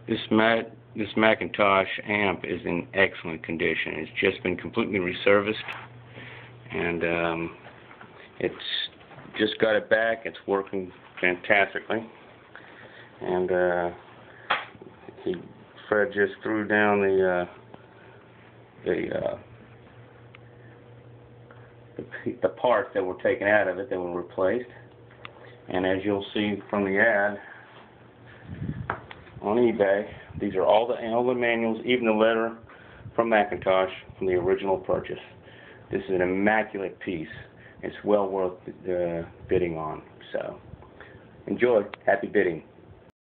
This McIntosh amp is in excellent condition. It's just been completely reserviced, and it's just got it back. It's working fantastically, and Fred just threw down the parts that were taken out of it that were replaced. And as you'll see from the ad on eBay, these are all the manuals, even the letter from McIntosh from the original purchase. This is an immaculate piece. It's well worth bidding on. So enjoy. Happy bidding.